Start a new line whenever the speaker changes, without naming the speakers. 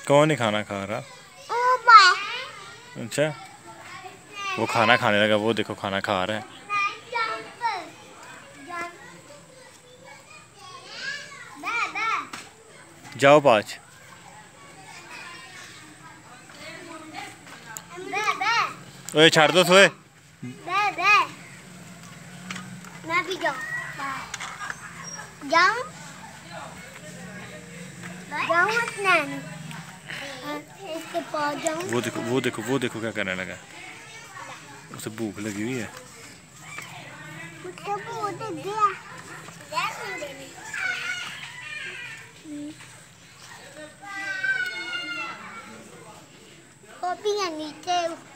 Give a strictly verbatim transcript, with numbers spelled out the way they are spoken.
कौन नहीं खाना खा रहा? अच्छा, वो खाना खाने लगा। वो देखो खाना खा रहा है। जाओ पाँच। ओए छाड़ दो सोए।
मैं भी जाऊं जाऊं जाऊं अपने इसके पास जाऊं।
वो देखो वो देखो वो देखो क्या करने लगा। उसे भूख लगी हुई है।
मुझे भूख गया। कॉपी है नीचे।